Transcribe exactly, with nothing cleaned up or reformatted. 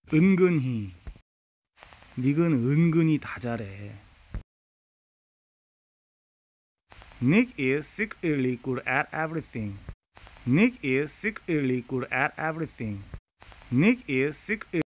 은근히. 닉은 은근히 다 잘해. Nick is secretly good at everything. Nick is secretly good at everything. Nick is secretly